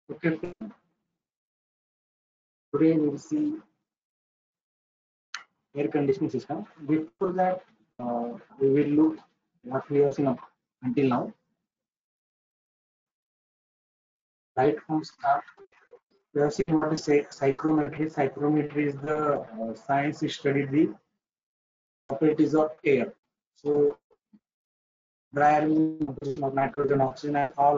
Okay, today we will see air conditioning system. Before that, we will look what we have seen until now. Right from start, we have seen what is psychrometry. Psychrometry is the science which studies the properties of air. So dry air means composition of nitrogen, oxygen, and all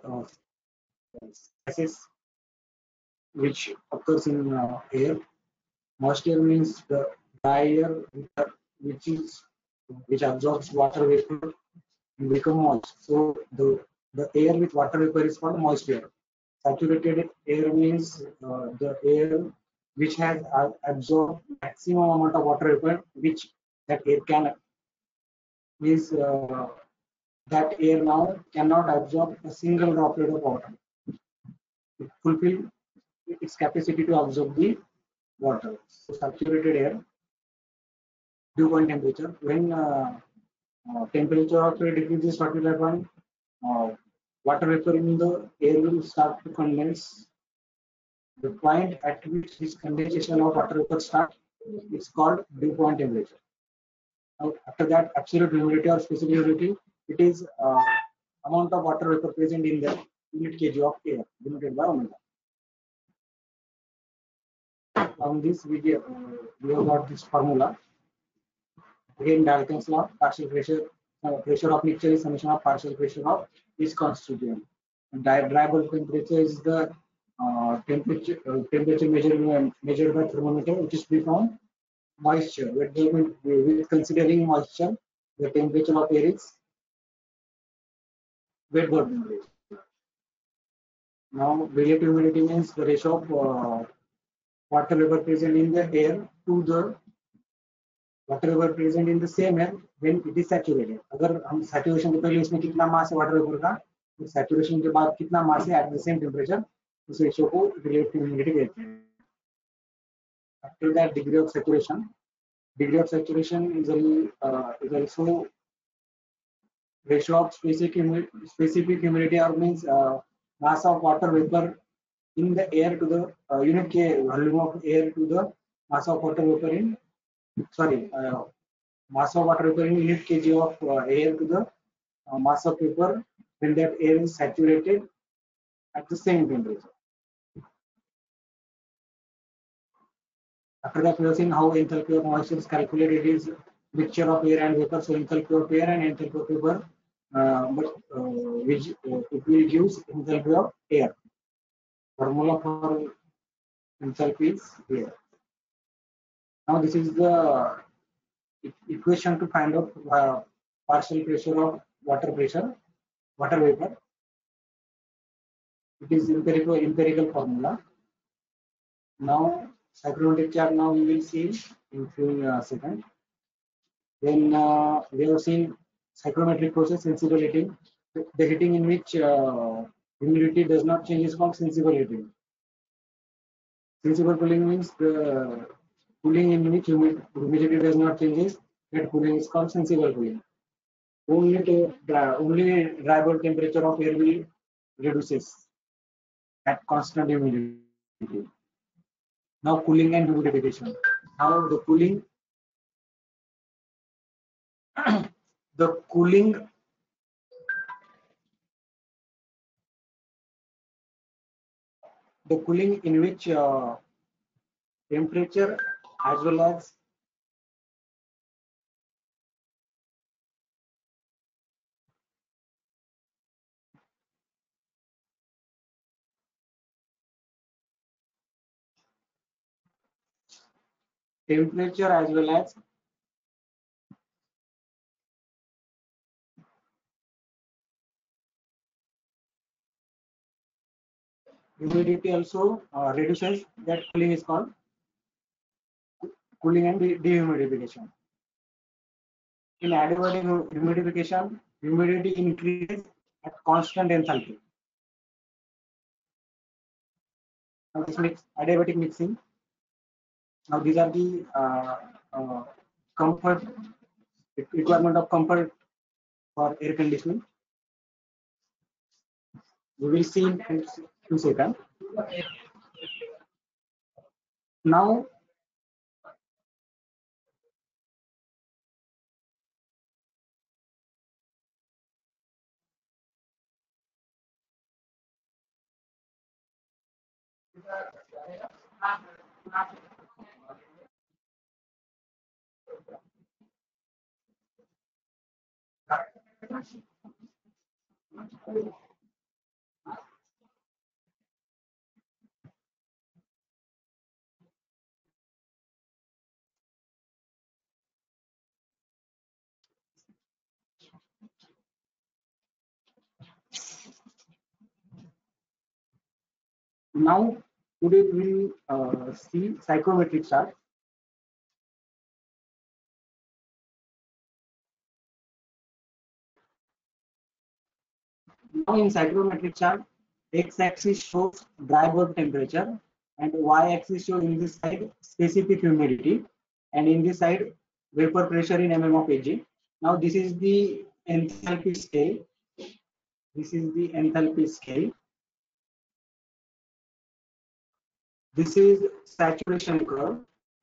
gases which occurs in air. Moist air means the dry air which is which absorbs water vapor and become moist. So the air with water vapor is called moist air. Saturated air means the air which has absorbed maximum amount of water vapor which that air can means that air now cannot absorb a single droplet of water. It fulfill its capacity to absorb the water. So saturated air, dew point temperature. When temperature of air decreases 45 water vapor in the air will start to condense. The point at which this condensation of water vapor starts is called dew point temperature. Now, after that, absolute humidity or specific humidity, it is amount of water vapor present in the unit kg of air denoted by omega. On this video, we have got this formula. Again, Dalton's law, partial pressure, pressure of mixture is summation of partial pressure of each constituent. Dry bulb temperature is the temperature measured by thermometer, which is free from moisture. With considering moisture, the temperature of air is wet bulb temperature. Now, relative humidity means the ratio of water vapor present in the air to the water vapour present in the same air when it is saturated. अगर हम saturation के पहले इसमें कितना mass है water vapour का, तो saturation के बाद कितना मास है एट द सेम टेम्परेचर, उस रेशियो को रिलेटिव ह्यूमिडिटी कहते हैं. After that degree of saturation, degree of saturation is also ratio of specific humidity or means mass of water vapor in the air to the unit K volume of air to the mass of water vapor in mass of water vapor in unit kg of air to the mass of vapor when that air is saturated at the same temperature. After that, we have seen how enthalpy of moisture is calculated. It is mixture of air and vapor. So enthalpy of air and enthalpy of vapor, which it will gives enthalpy of air. Formula for enthalpy is here. Now this is the equation to find out partial pressure of water vapor. It is empirical formula. Now psychrometric chart. Now we will see in few seconds. Then we have seen psychrometric process, sensible heating. The heating in which humidity does not change is called sensible heating. Sensible cooling means the cooling in which humidity does not change. That cooling is called sensible cooling. Only dry bulb temperature of air will reduces at constant humidity. Now cooling and humidification. Now the cooling in which temperature as well as humidity also reduces. That cooling is called cooling and dehumidification. In adiabatic humidification, humidity increases at constant enthalpy. Now this makes adiabatic mixing. Now these are the comfort requirement of comfort for air conditioning. We will see 2 seconds. Now now today we will see psychrometric chart. Now in psychrometric chart, x-axis shows dry bulb temperature and y-axis shows in this side specific humidity, and in this side vapor pressure in mm of Hg. Now this is the enthalpy scale. This is the enthalpy scale. This is saturation curve.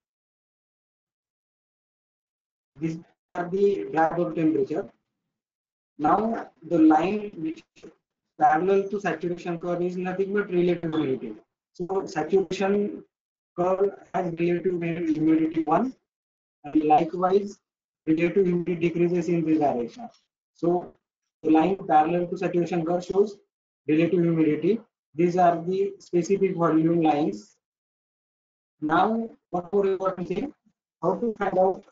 These are the dry bulb temperature. Now the line which parallel to saturation curve is nothing but relative humidity. So saturation curve has relative humidity 1, and likewise relative humidity decreases in this direction. So the line parallel to saturation curve shows relative humidity. These are the specific volume lines. Now one more important thing, how to find out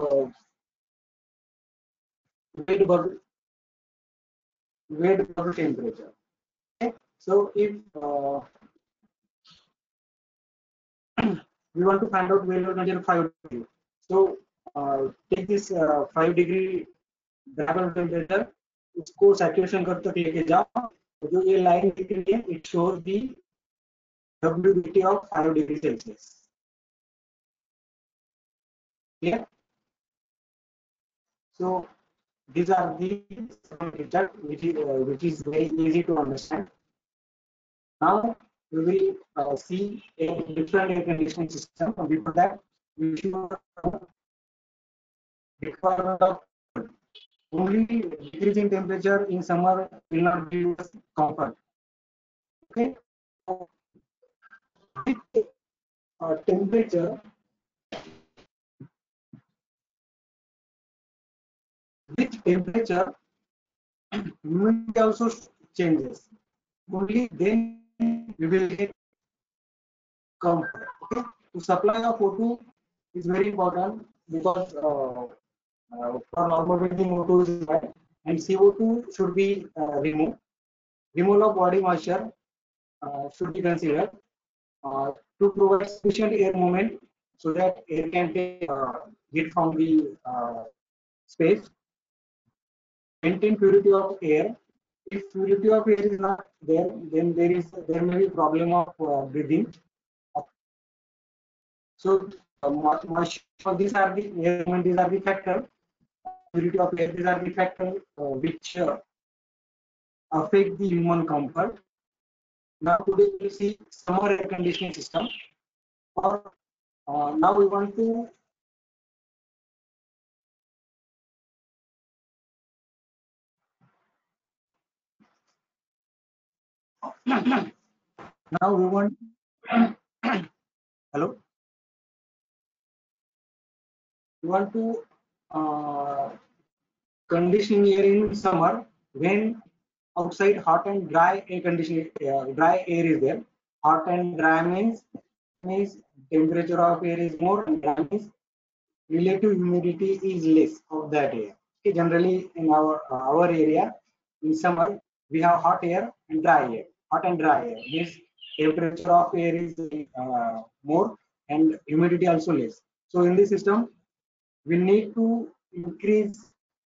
weight bubble temperature. Okay? So if we want to find out weight bubble temperature 5 degree, so take this 5 degree बराबर temperature, उसको saturation curve तक लेके जाओ, जो ये line दिख रही है it shows the WBT of 5 degree Celsius. Clear? So these are the results which is very easy to understand. Now we will see a different air conditioning system. Before that, we should requirement of only decreasing temperature in summer will not give us comfort. Okay, so with temperature, humidity also changes. Only then we will get comfort. Okay, to supply of O2 is very important because for normal breathing O2 is bad, and CO2 should be removed. Removal of body moisture should be considered to provide sufficient air movement so that air can take heat from the space. Maintain purity of air. If purity of air is not there, then there may be problem of breathing. So these are the air movement. These are the factors. Purity of air. These are the factors which affect the human comfort. Now today we see summer air conditioning system. Or now we want to now we want hello. We want to conditioning air in summer when outside hot and dry air conditioning dry air is there. Hot and dry means temperature of air is more, and dry means relative humidity is less of that air. Okay, generally in our area in summer we have hot air and dry air. Hot and dry air means temperature of air is more and humidity also less. So in this system we need to increase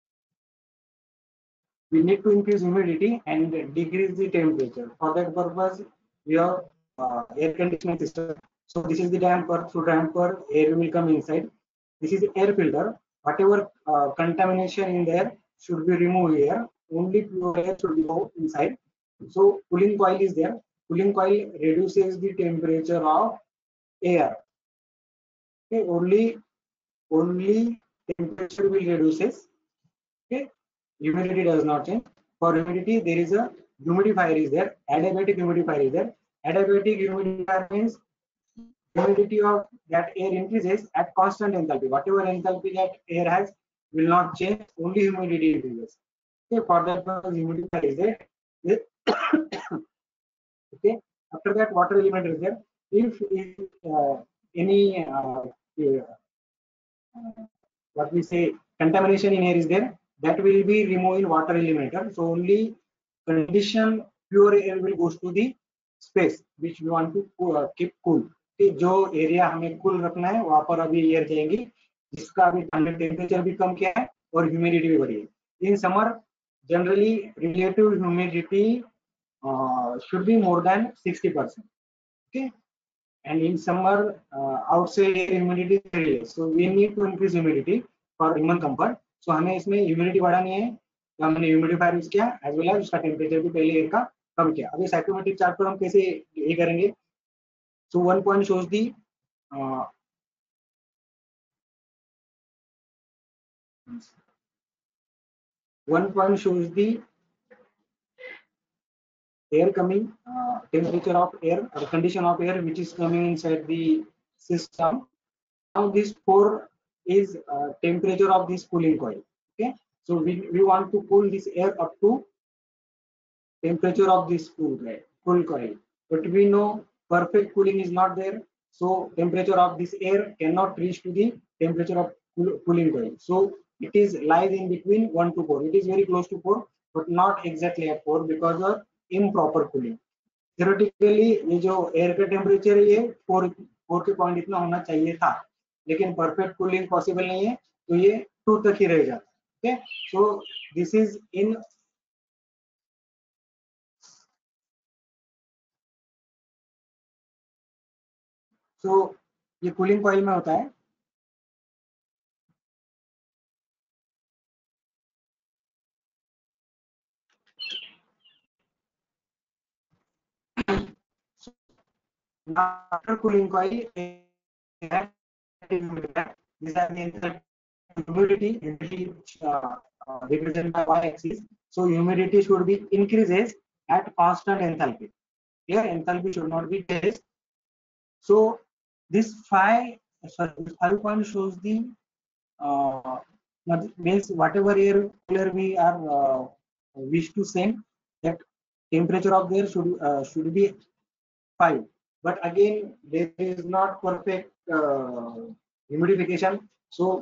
humidity and decrease the temperature. For that purpose, we have air conditioning system. So this is the damper. Through damper, air will come inside. This is the air filter. Whatever contamination in there should be removed here. Only pure air should go inside. So cooling coil is there. cooling coil reduces the temperature of air. Okay, only temperature will reduces. Okay, humidity does not change. For humidity, there is a humidifier is there. Adiabatic humidifier is there. Adiabatic humidifier means humidity of that air increases at constant enthalpy. Whatever enthalpy that air has will not change. Only humidity increases. Okay, for that purpose, humidifier is there. Okay, after that, water element is there. If any what we say contamination in air is there, that will be removed in water eliminator. So only condition pure air will goes to the space which we want to keep cool. कि जो area हमें cool रखना है वहां पर अभी air जाएंगी जिसका अभी टेम्परेचर भी कम किया है और ह्यूमिडिटी भी बढ़ी है. In summer generally relative humidity should be more than 60%. Okay, and in summer outside air humidity is very less, so we need to increase humidity for human comfort. So हमें इसमें humidity बढ़ानी है तो हमने humidifier use किया as well as उसका temperature भी पहले एयर का कम किया. अभी साइक्रोमेट्रिक चार्ट पर हम कैसे ये करेंगे. So one point shows the air coming temperature of air or condition of air which is coming inside the system. Now this 4 is temperature of this cooling coil. Okay, so we want to cool this air up to temperature of this cool coil, but we know perfect cooling is not there, so temperature of this air cannot reach to the temperature of cooling coil. So it is lies in between 1 to 4. It is very close to 4 but not exactly at 4 because of improper cooling. Theoretically ये जो air का temperature है ये 4 के point इतना होना चाहिए था, लेकिन परफेक्ट कूलिंग पॉसिबल नहीं है तो ये 2 तक ही रह जाता है. Okay, so this is in ये कूलिंग कॉइल में होता है. After cooling coil, these are the humidity represented by y-axis. So humidity should be increases at constant enthalpy. Here enthalpy should not be changed. So this 5 point shows the means whatever air cooler we are wish to send, that temperature of there should be 5. But again there is not perfect humidification, so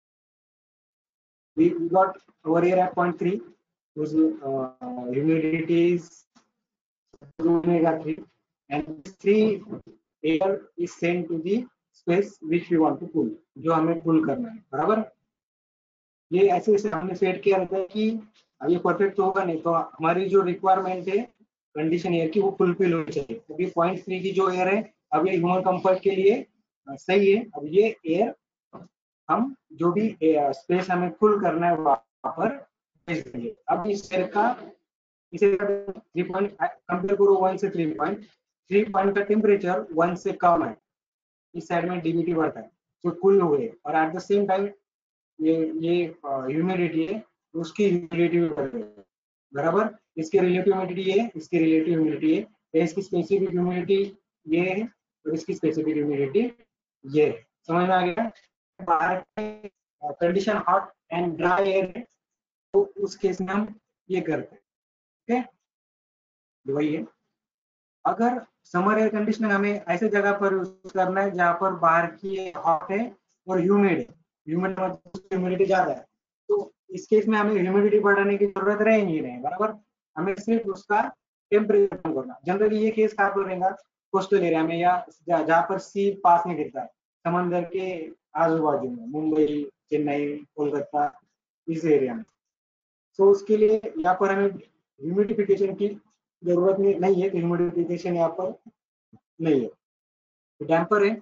we got over here at 0.3 whose humidity is omega 3, and 3 air is sent to the space which we want to cool, जो हमें cool करना है. बराबर, ये ऐसे ऐसे हमने set किया रहता है कि अब ये परफेक्ट होगा नहीं तो हमारी जो रिक्वायरमेंट है कंडीशन एयर की वो फुलफिल होनी चाहिए. अभी 0.3 की जो एयर है अब ये ह्यूमन कंफर्ट के लिए सही है. अब ये एयर हम जो भी स्पेस हमें फुल करना है वहां पर भेज देंगे. अब इस एयर का इसे 3 पॉइंट कंपेयर करो 1 से 3 पॉइंट का टेम्परेचर 1 से कम है, इस साइड में डीबीटी बढ़ता है तो कूल हो गए, और एट द सेम टाइम ये ह्यूमिडिटी है उसकी ह्यूमिडिटी भी बढ़ गई. बराबर, इसके रिलेटिव ह्यूमिडिटी है, इसकी रिलेटिव ह्यूमिडिटी है, इसकी स्पेसिफिक ह्यूमिडिटी ये है और इसकी स्पेसिफिक ह्यूमिडिटी ये है. समझ में आ गया. बाहर condition hot and dry air है तो उस केस में हम ये करते हैं. ओके, वही है. अगर समर एयर कंडीशनिंग हमें ऐसे जगह पर यूज करना है जहां पर बाहर की हॉट है और ह्यूमिड है, ह्यूमिडिटी ज्यादा है, तो इस केस में हमें ह्यूमिडिटी बढ़ाने की जरूरत रहे नहीं रहे. बराबर, हमें सिर्फ उसका टेम्परेचर कम करना. जनरली ये केस कहाँ पर रहेगा, कोस्टल एरिया में या जहाँ पर सी पास में गिरता है, समंदर के आजू बाजू में, मुंबई, चेन्नई, कोलकाता, इस एरिया में. तो उसके लिए यहाँ पर हमें ह्यूमिडिफिकेशन की जरूरत नहीं है, तो ह्यूमिडिफिकेशन यहाँ पर नहीं है. तो डैम्पर है,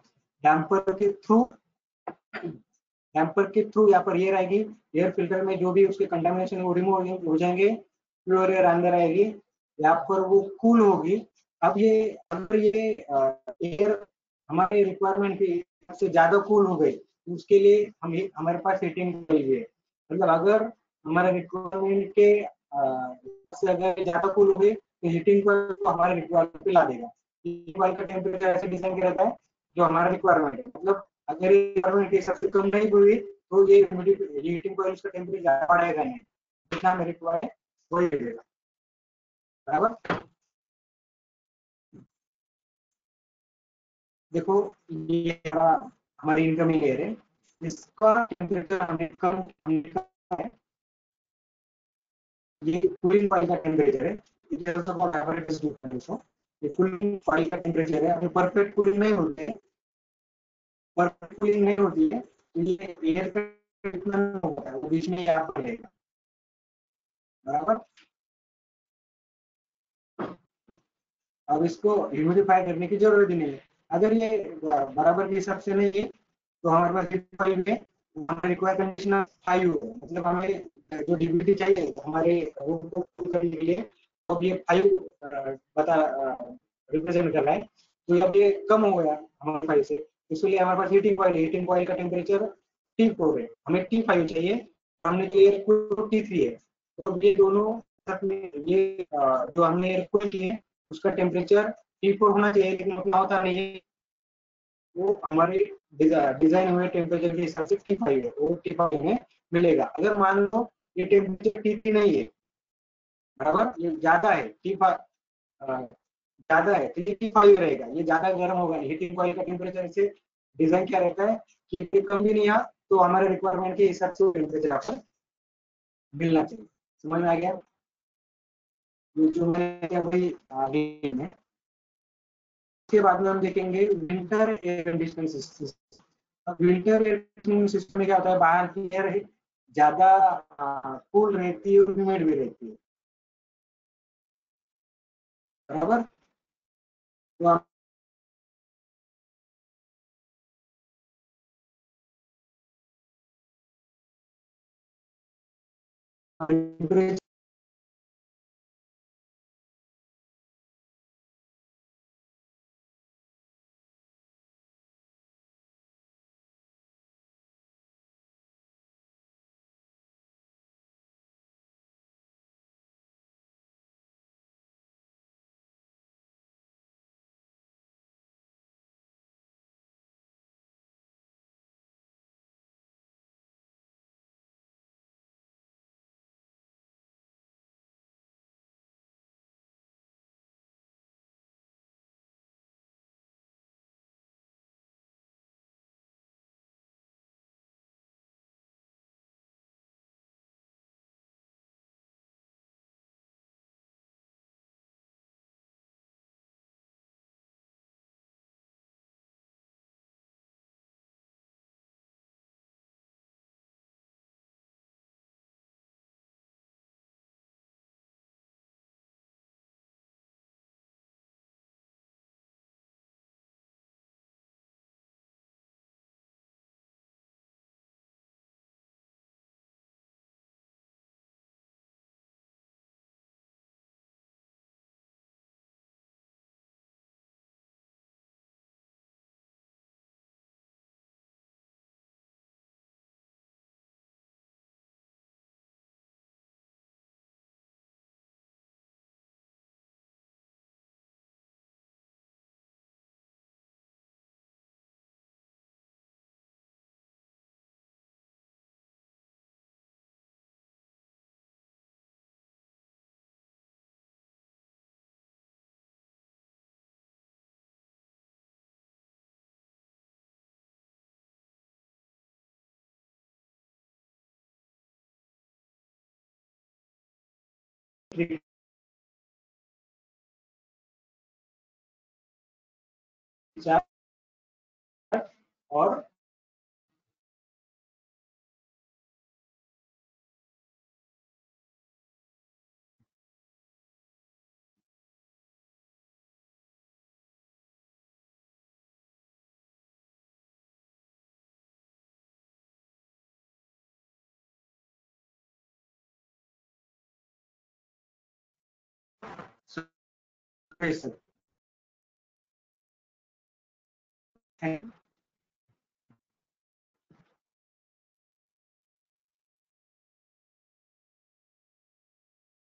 डैम्पर के थ्रू यहाँ पर एयर आएगी, एयर फिल्टर में जो भी उसके कंटामिनेशन वो रिमूव हो जाएंगे, प्योर एयर अंदर आएगी, यहाँ पर वो कूल होगी अब ये अगर ये एयर हमारे रिक्वायरमेंट के से ज्यादा कूल हो गई तो उसके लिए हमारे पास हीटिंग चाहिए। मतलब अगर हमारे रिक्वायरमेंट के से अगर ज्यादा कूल हो गई तो हीटिंग को हमारे रिक्वायरमेंट पे ला देगा। हीटिंग कॉइल का टेम्परेचर ऐसे डिजाइन किया रहता है जो हमारा रिक्वायरमेंट है। मतलब अगर ये रिक्वायरमेंट के सबसे कम नहीं हुई तो ये हीटिंग कॉइल का टेम्परेचर बढ़ाएगा नहीं, जितना हमें रिक्वायर है वही देगा। बराबर। देखो ये हमारी इनकमिंग एयर है, इसका टेम्परेचर हमने कम है। ये कूलिंग कॉइल का टेम्परेचर है। It is also called average temperature. ये कूलिंग कॉइल का टेम्परेचर है। अभी परफेक्ट कूलिंग नहीं होती है, परफेक्ट कूलिंग नहीं होती है तो ये एयर का इतना नहीं होता है, वो बीच में गैप पड़ेगा। बराबर। अब इसको ह्यूमिडिफाई करने की जरूरत ही नहीं है। अगर ये बराबर के हिसाब से नहीं है तो हमारे पास ह्यूमिडिफाई में हमारे रिक्वायर कंडीशन 5 है। मतलब हमें जो डीबीटी चाहिए हमारे रूम को कूल करने के लिए, तो अब ये 5 बता रिप्रेजेंट कर रहा है। तो अब ये कम हो गया हमारे 5 से, इसलिए हमारे पास हीटिंग कॉइल का टेम्परेचर T4 है, हमें T5 चाहिए, हमने जो एयर कूल T3 है। तो ये दोनों ये जो हमने एयर कूल की है उसका टेम्परेचर T4 होना चाहिए, लेकिन उतना होता नहीं है। वो हमारे डिजाइन हुए टेम्परेचर के हिसाब से T5 है, वो T5 में मिलेगा। अगर मान लो ये टेम्परेचर T3 नहीं है, बराबर, ये ज्यादा है ज्यादा है तो ये T5 रहेगा, ये ज्यादा गर्म होगा नहीं। हीटिंग कॉइल का टेम्परेचर से डिजाइन क्या रहता है कि ये कम भी नहीं आ तो हमारे रिक्वायरमेंट के हिसाब से टेम्परेचर आपको मिलना चाहिए। समझ में आ गया? ये जो मैंने अभी आगे में, उसके बाद में हम देखेंगे विंटर एयर कंडीशनिंग सिस्टम। अब विंटर एयर कंडीशनिंग सिस्टम में क्या होता है, बाहर की एयर ज्यादा कूल रहती है और ह्यूमिड भी रहती है। बराबर। तो आप टेम्परेचर और And